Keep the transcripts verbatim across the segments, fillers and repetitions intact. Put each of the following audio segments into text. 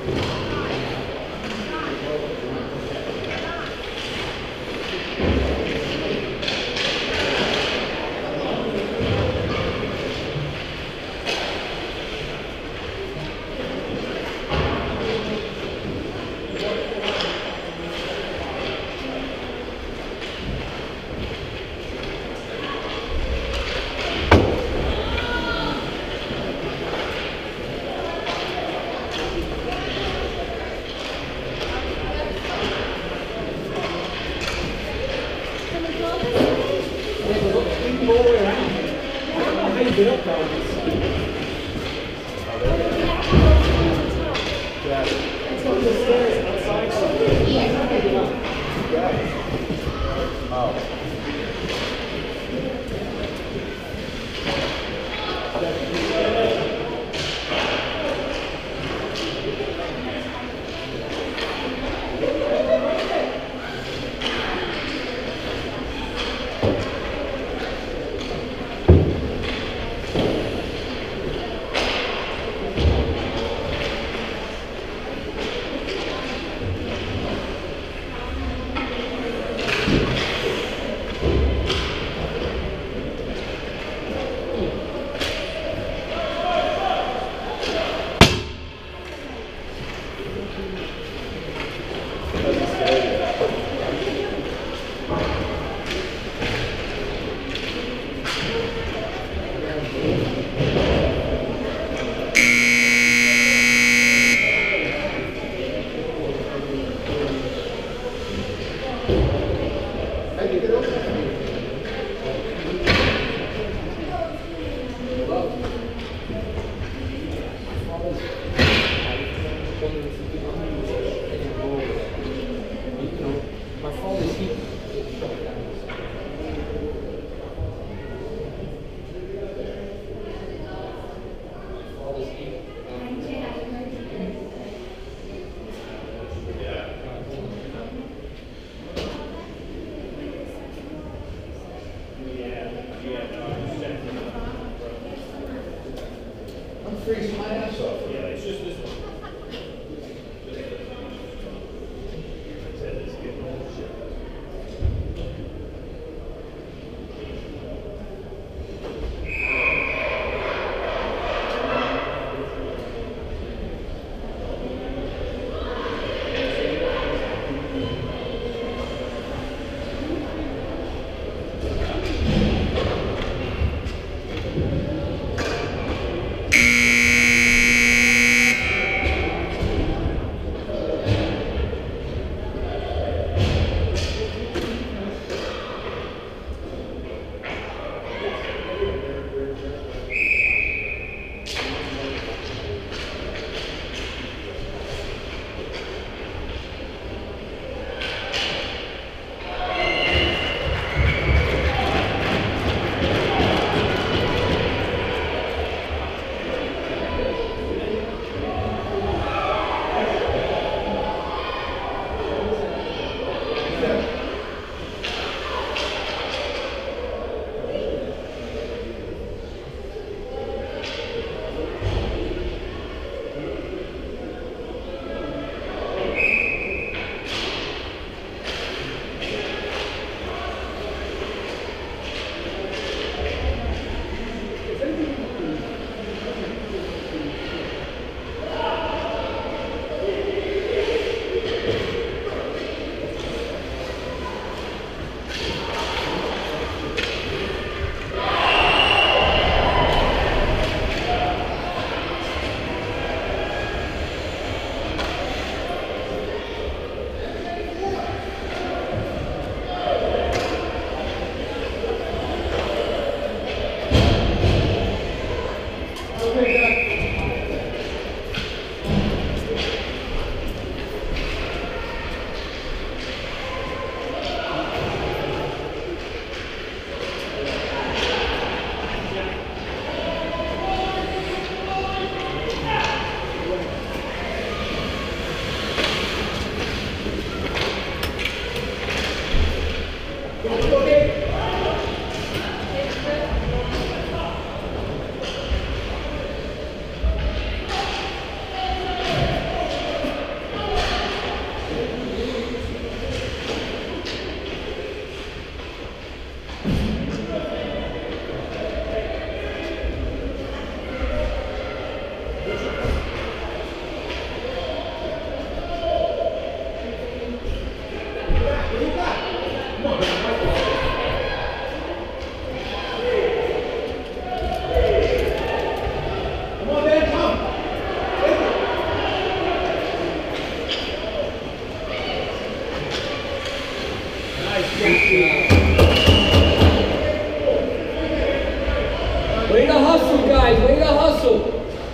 Freezing my ass off. Yeah, it's just this one. Way to hustle, guys. Way to hustle.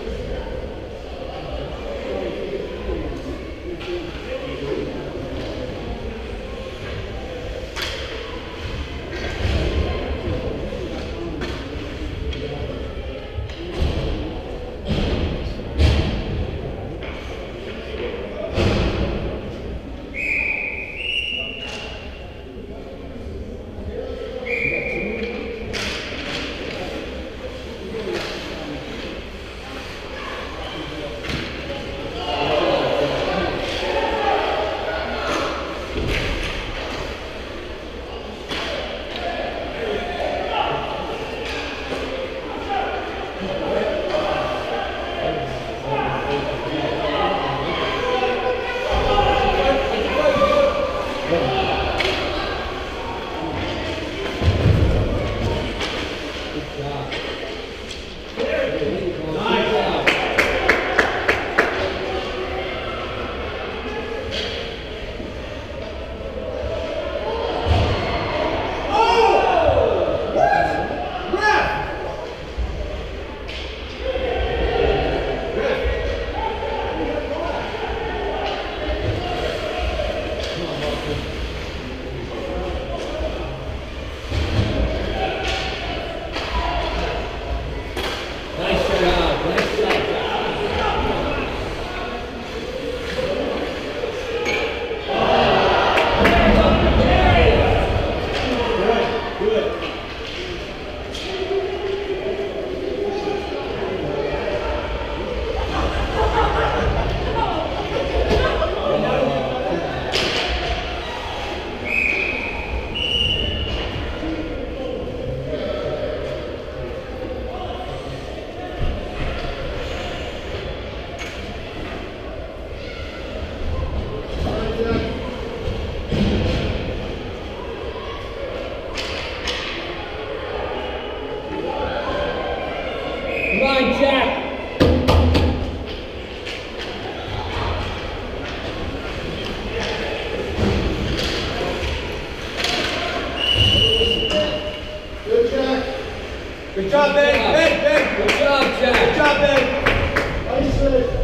Good job, Ben. Ben, Ben. Good job, Jack. Good job, Ben. Nice save.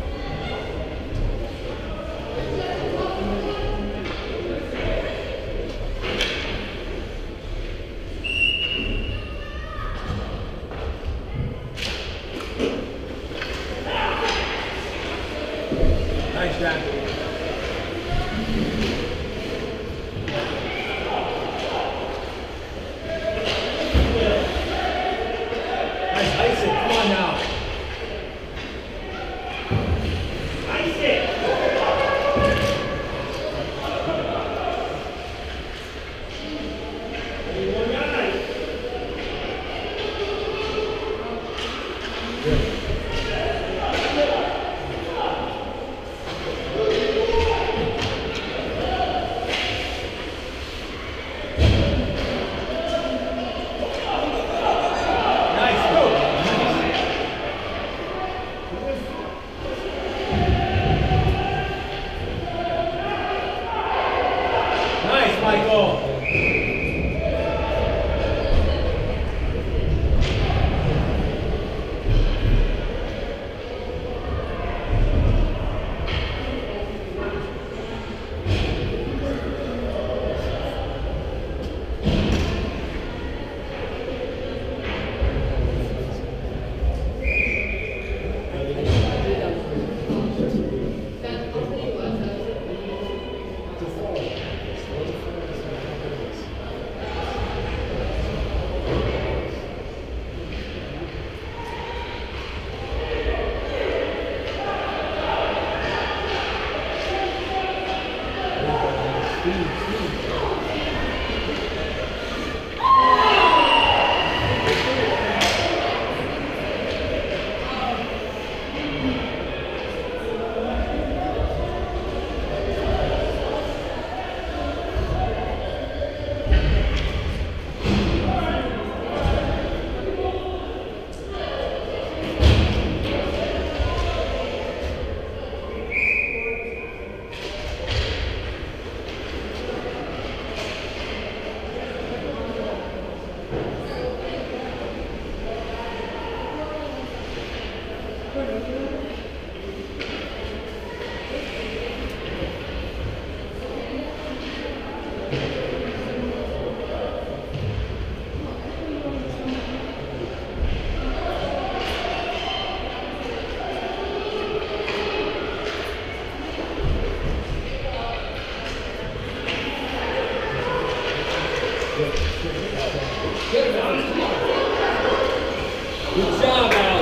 Nice, Jack. Good job, Alex.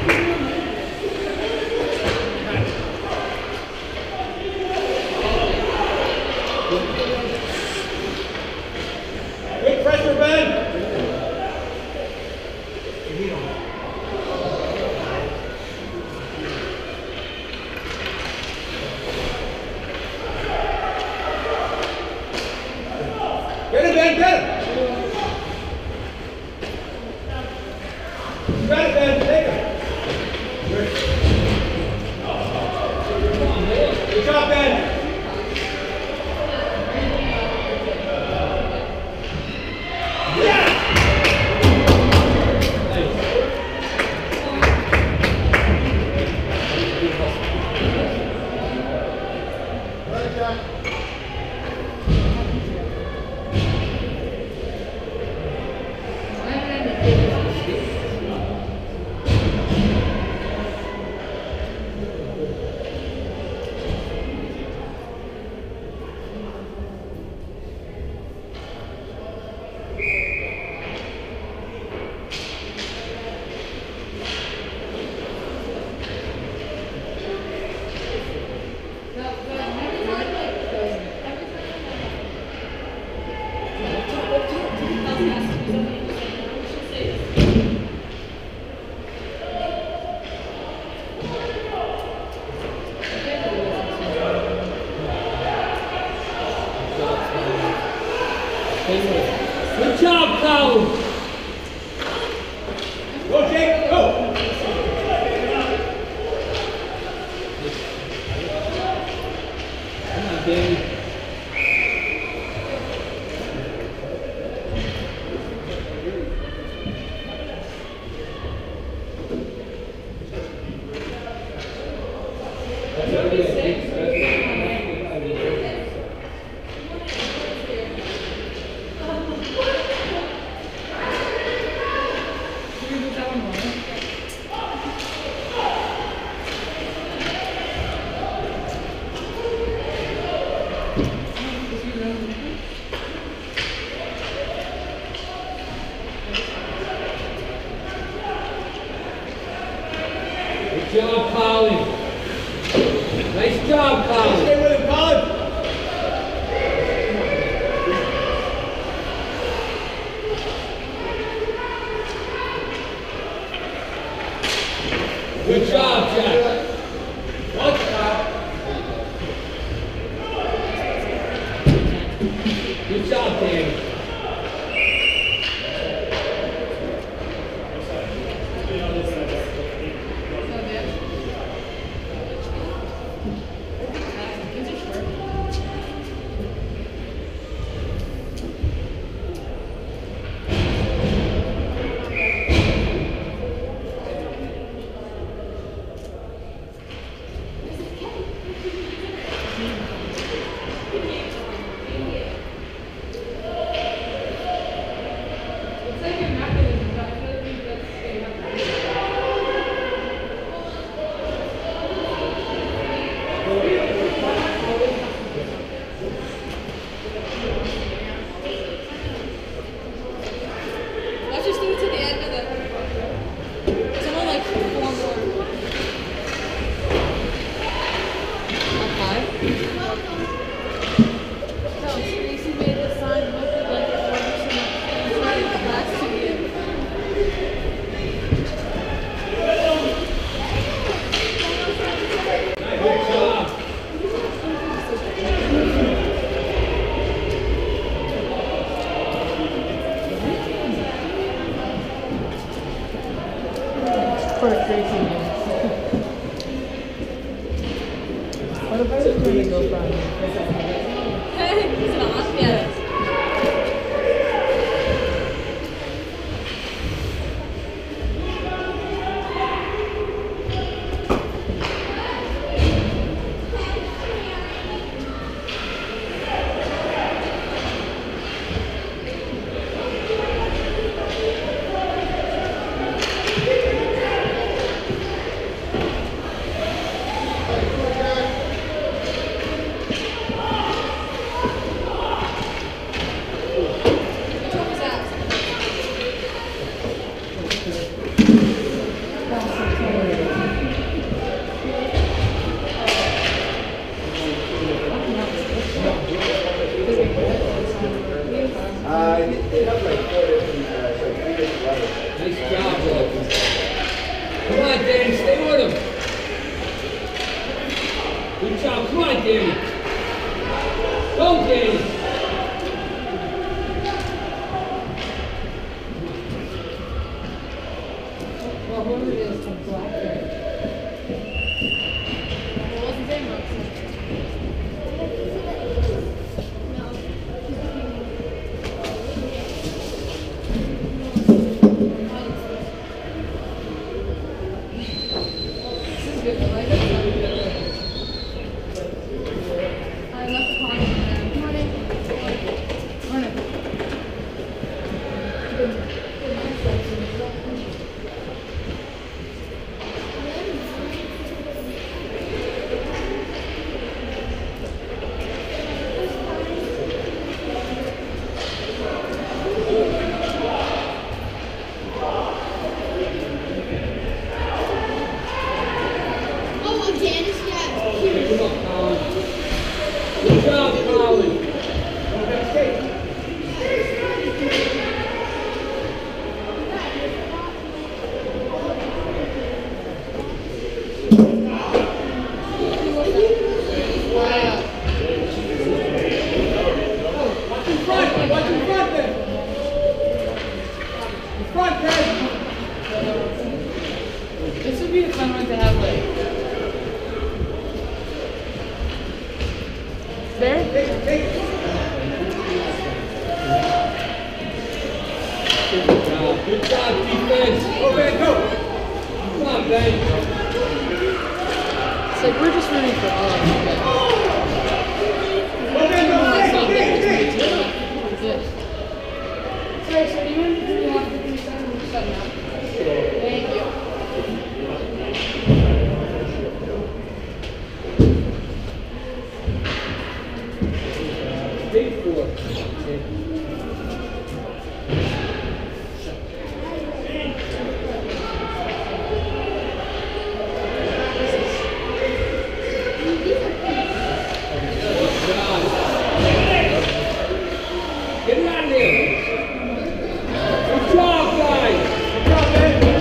Good pressure, Ben. Get it, Ben, get it. Got it, Ben, take it. Good job, Ben. Good job, Colin. Go, Jake, go. Come on, baby. Good job, Colin. Nice job, Colin. Stay with him, Colin. Good job, Jack. Watch out. Good job, Danny. Let's just do it to the end of the. Someone like four more. Five? No, Tracy made the sign look like it wasn't so much. It's right in the last two years. Good job. For a crazy man. What if I was trying to go from Is it on? Yes. Go, game. Well, whoever it is from Blackberry. It wasn't very much. This is good. I like it. I left the pond in there. Morning. Morning. Oh, again, it's yeah. Come on, Colin. Good job, Colin. Watch in front. Watch in front then. In front, Ted. This would be a fun one to have, like. There? Take it, take it. Good job. Good job, defense. Go, Ben, go. Come on, Ben. It's like we're just rooting for all of them. But Go, Ben, go. it's not Take it, that take it's it, pretty take it. good. Sorry, so do you want to have the three seconds shut now? Thank you. Big four. Okay. Get him out of there. Good job, guys. Good job, Ben.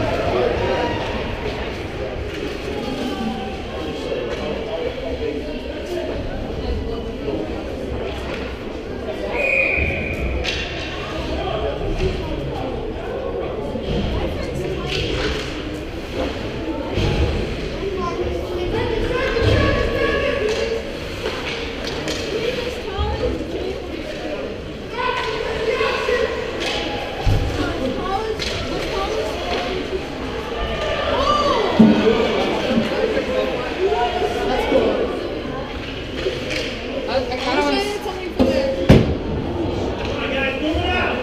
That's cool. I, I kind of want to. Something for there. Come on, guys, move it out.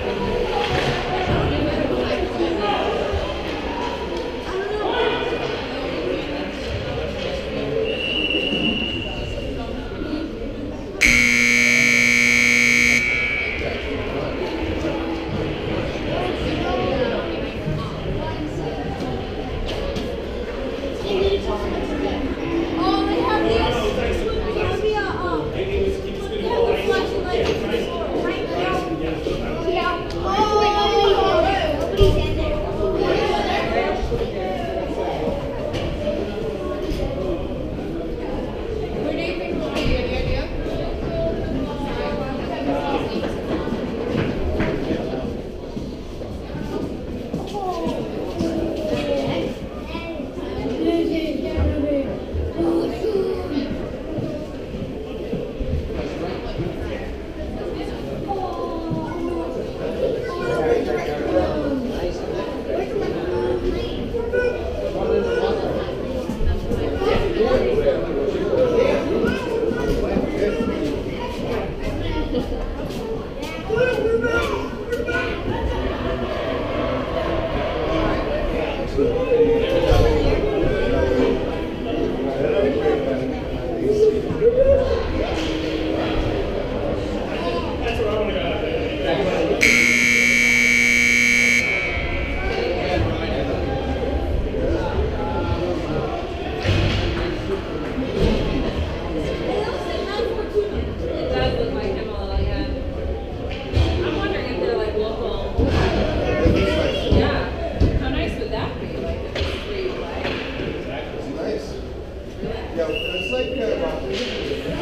Oh, they have these. They have the, uh, um, they have the flashing lights. Right now. Yeah. Oh, nobody's in there. Where do you think we'll be? Any idea? Yeah, it's like uh,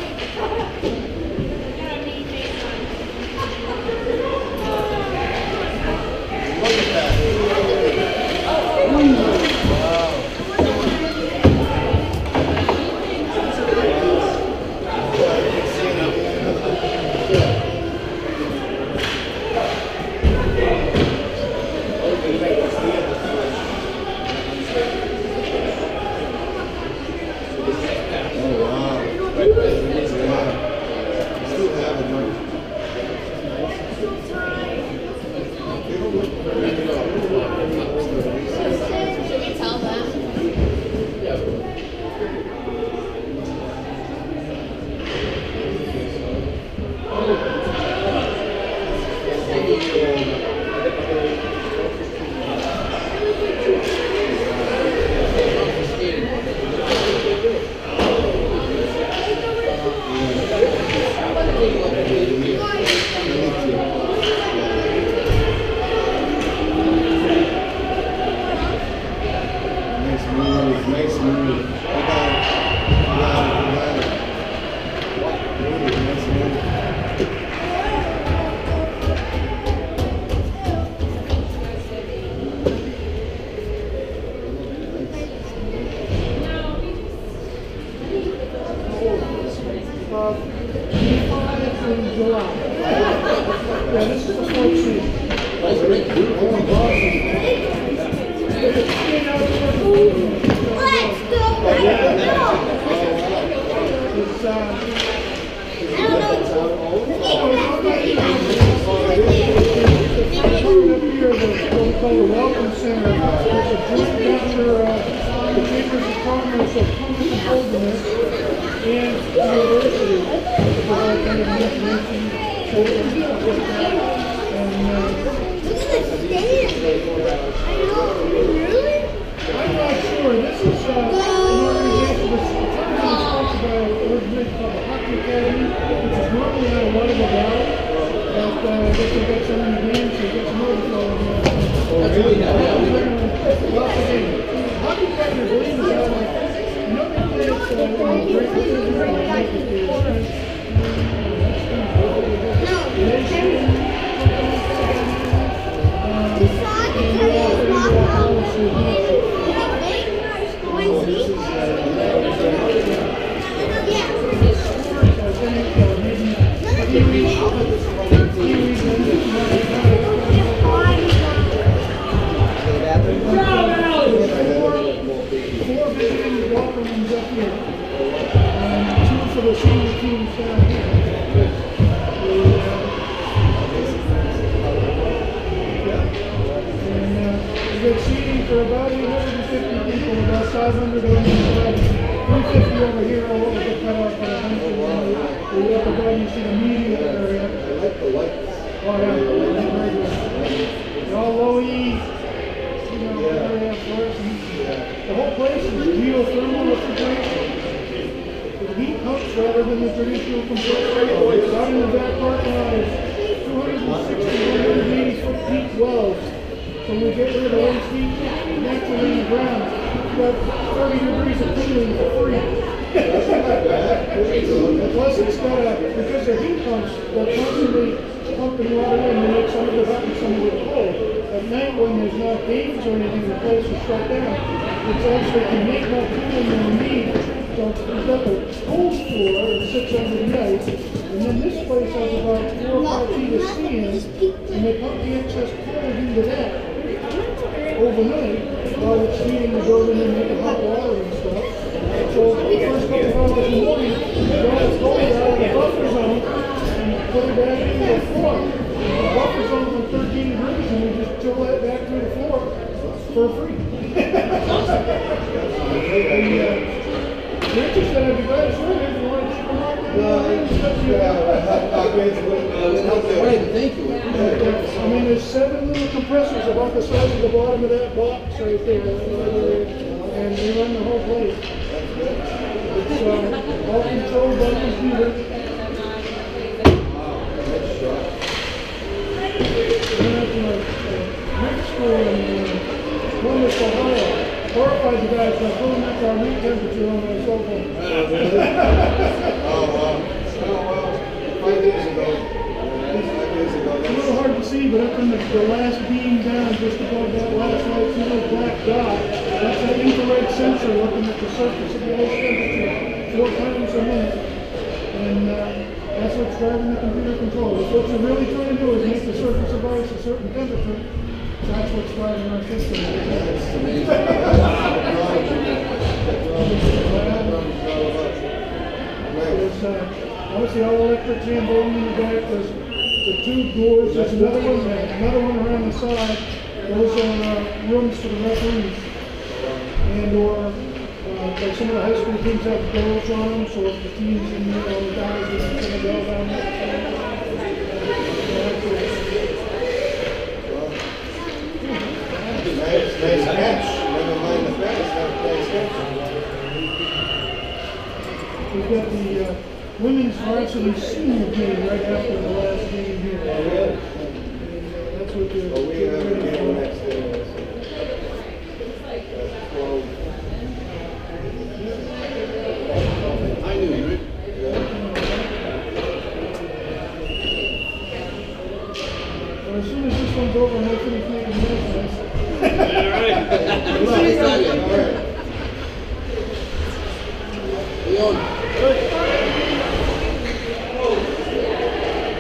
July. Yeah, this is the fourth season. Let's go. It's, uh, I don't know. up here, the, what we call the Welcome Center. It's a joint venture of the Chambers of Commerce of Plymouth and Holderness and the University. To provide kind of information, children, stuff like that. And, uh, Look at the stadium. I know. Really? I'm not sure. This is uh, an organization that's sponsored by an organization called the Hockey Academy, which is normally out of Waterville Valley. But uh, I guess they've got so many games, so they've got some overflow in there. That's really not bad. Lots of games. Hockey Academy, I believe, is out like, you know, they play it's uh, in Great Britain. Four visiting locker rooms up here, and two for the senior teams down here. And uh, we've got seating for about eight hundred fifty people, about five hundred on each side, three fifty over here, all over the cutoff for the hundred. We up above, you see the media area. Oh yeah, they're all low E, you know, area for us. The whole place is geothermal refrigeration. With heat pumps rather than the traditional compressor. Out in the back parking lot is two hundred sixty, one hundred eighty foot deep wells. So we get rid of all this heat naturally in the ground. We've got thirty degrees of cooling for free. Plus it's got a, because they're heat pumps, they're constantly pumping water in to make some of it hot and some of it cold. At night when there's not games or anything, the place is shut down. It's actually can make more cooling than we need. So we've got the cold floor that sits under the ice, and then this place has about four or five feet of sand, and they pump the excess cold into that overnight while it's heating the building and making hot water and stuff. So the first couple of hours in the morning, we draw the cold out of the buffer zone and put it back into the floor. The buffer zone from thirteen degrees, and we just chill that back through the floor for free. And, uh, Richard said I'd be glad to show you if you want to check them out. Great, thank you. I mean, there's seven little compressors about the size of the bottom of that box right there. And they run the whole place. It's uh, all controlled by computer. Went up to a rec school in Plymouth, Ohio. Horrified the guys by pulling up our room temperature on my cell phone. Oh, wow. Oh, wow. Five years ago. Five years ago. It's a little hard to see, but up in the, the last beam down, just above that last light, little black dot, that's an infrared sensor looking at the surface of the Earth's temperature four times a minute. And uh, that's what's driving the computer control. If what you're really trying to do is make the surface of ice a certain temperature, that's what's driving our system. That's amazing. There's uh, obviously all electric Zamboni in the back. There's the two doors. There's another one, another one around the side. Those are uh, rooms for the referees. And or uh, like some of the high school teams have doors on them, so if the teams in there, all the guys are going to go down there. Nice, nice catch. Never mind the fence. Nice catch. We've got the uh, women's varsity senior game right after the last game here. Oh, really? And, uh, that's what they're Oh, we have a getting ready game for. next day. That's twelve. I knew you, right? Well, as soon as this one's over, I'm going to finish making noise. All right. Nice time, yeah. All right. Leon.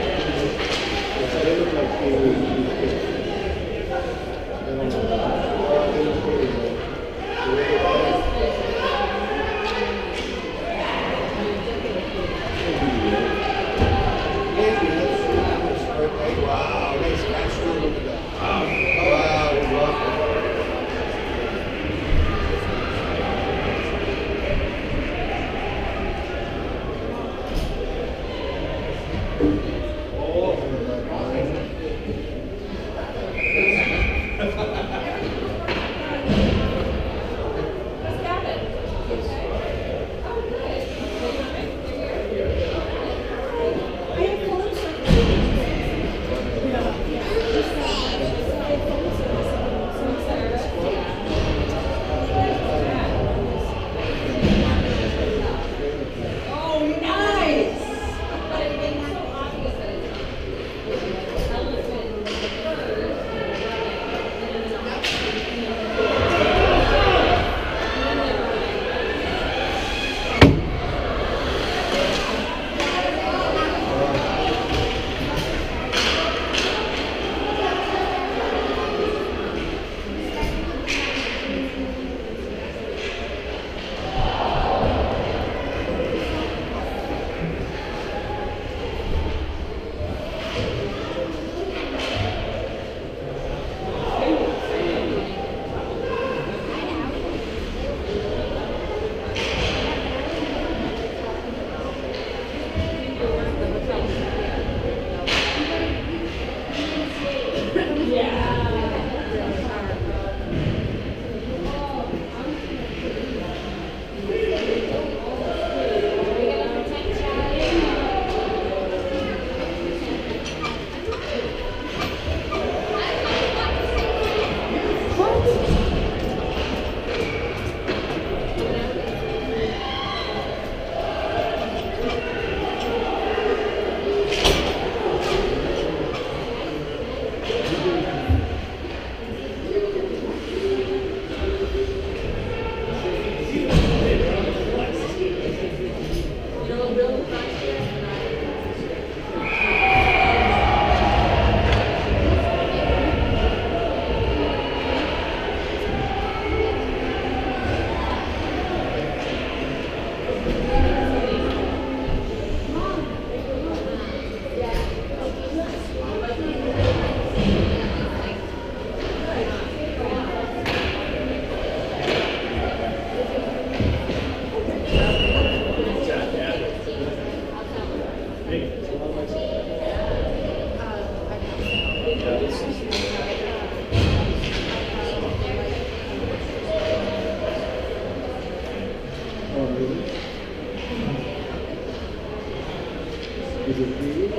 Oh, really? Is it creative?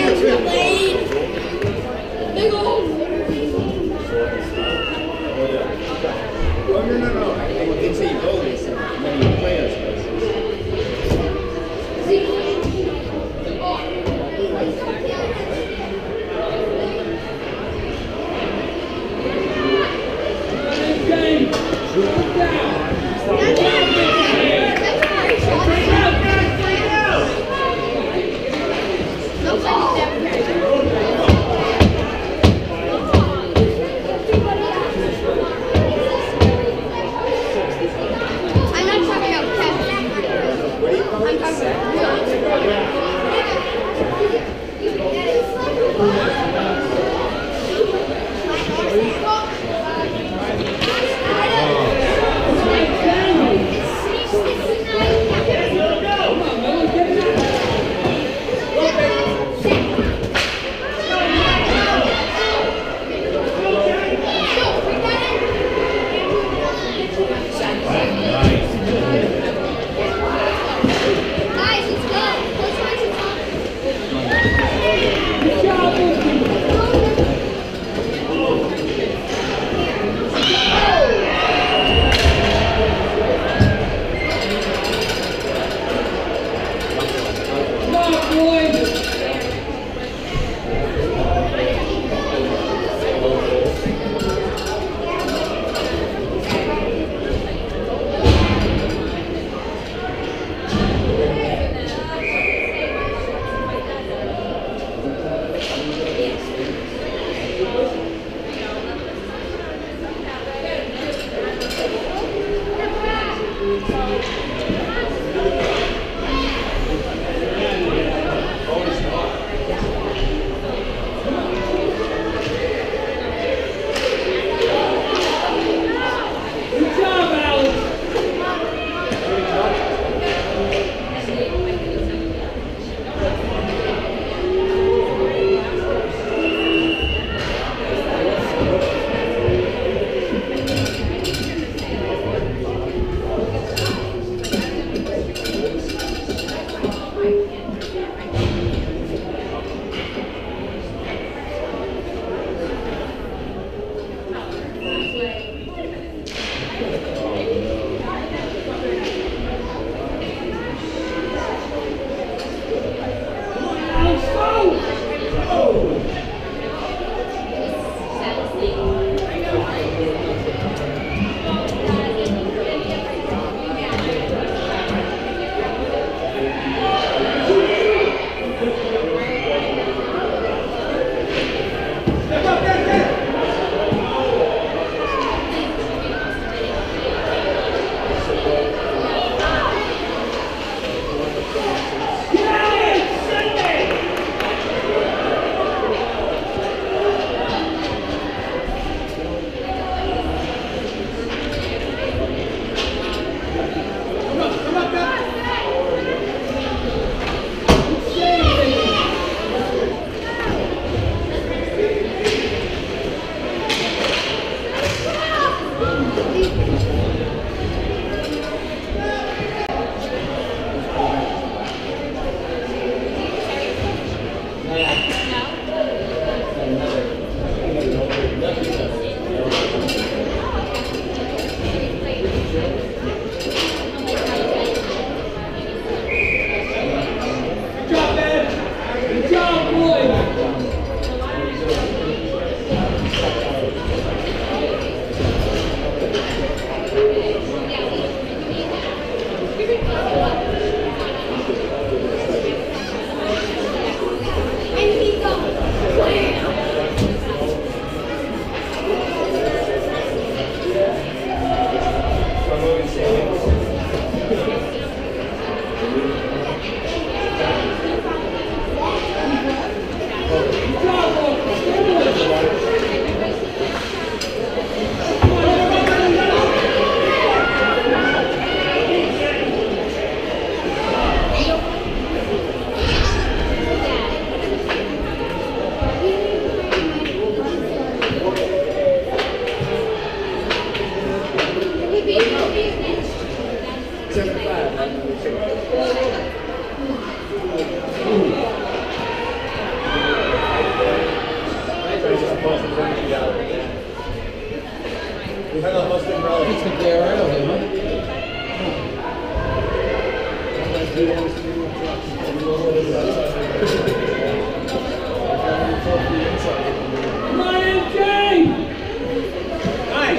Oh, no, no, no. I didn't say you goalies. Many players. It's gonna play all right over there, huh? Come on, M J! Nice.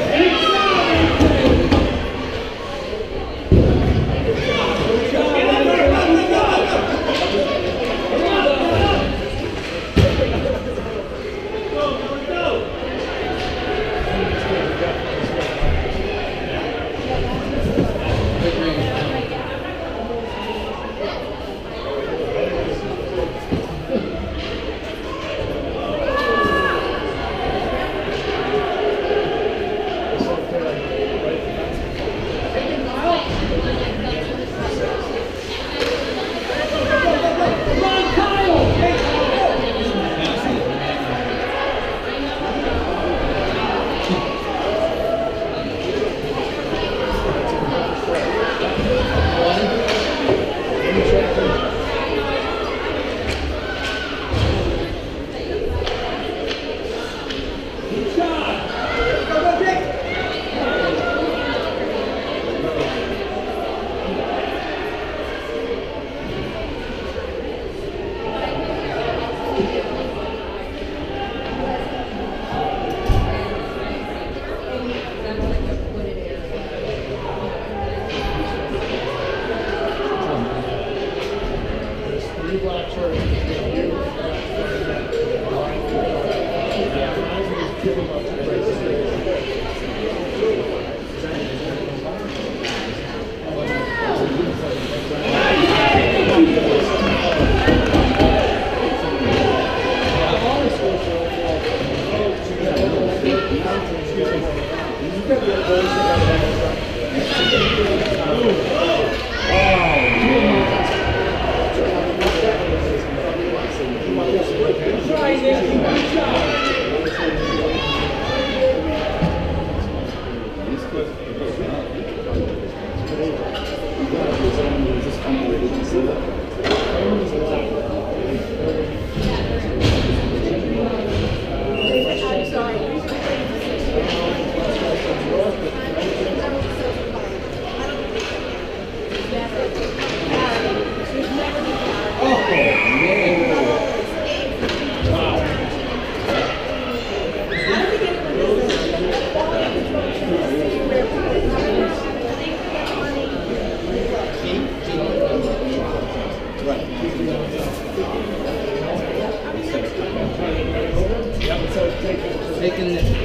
Taking it.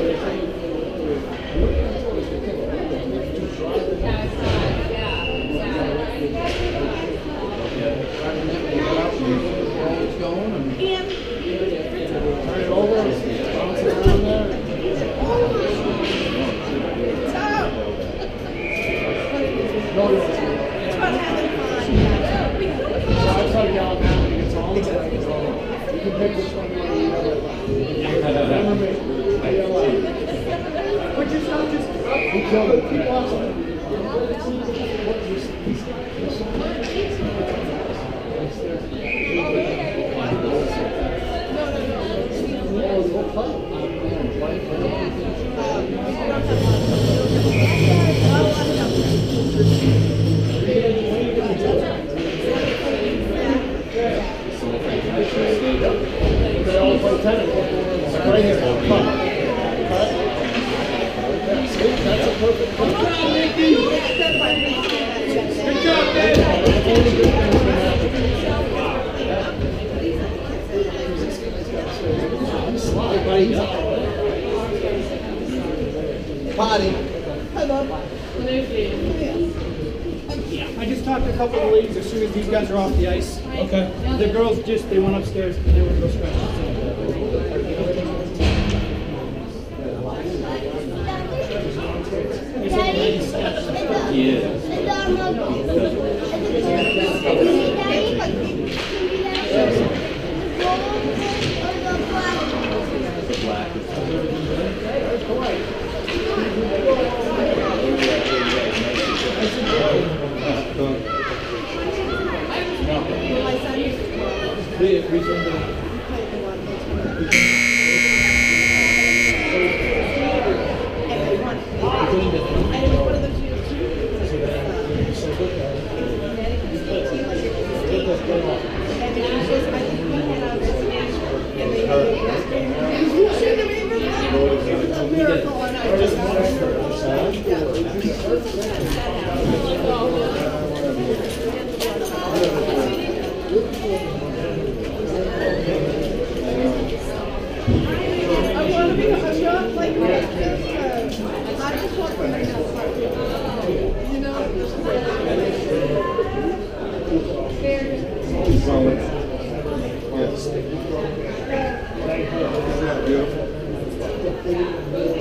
Potty. I just talked to a couple of the ladies as soon as these guys are off the ice. Okay. The girls just, they went upstairs and they were going to go stretch. Yeah. miracle and I just got I want to be a shot like that just uh, I just want to make it you know Isn't that beautiful?